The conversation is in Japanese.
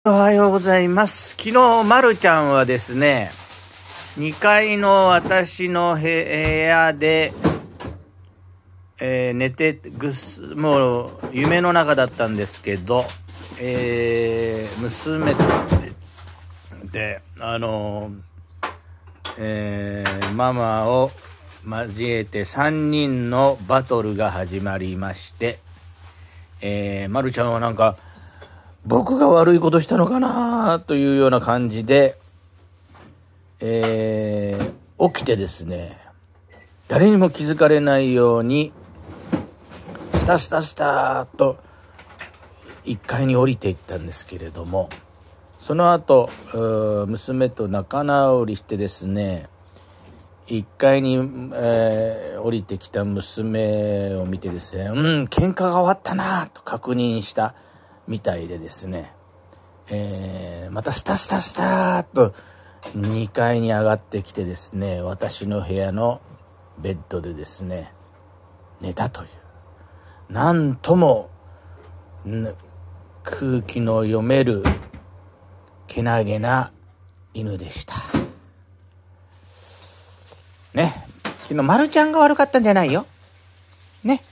おはようございます。昨日、まるちゃんはですね、2階の私の部屋で、寝てもう夢の中だったんですけど、娘で、ママを交えて3人のバトルが始まりまして、まるちゃんはなんか、僕が悪いことしたのかなというような感じで、起きてですね、誰にも気づかれないようにスタスタスターと1階に降りていったんですけれども、その後娘と仲直りしてですね、1階に、降りてきた娘を見てですね、喧嘩が終わったなと確認したみたいでですね、またスタスタスターと2階に上がってきてですね、私の部屋のベッドでですね寝たという、なんとも空気の読めるけなげな犬でしたね。昨日まるちゃんが悪かったんじゃないよね。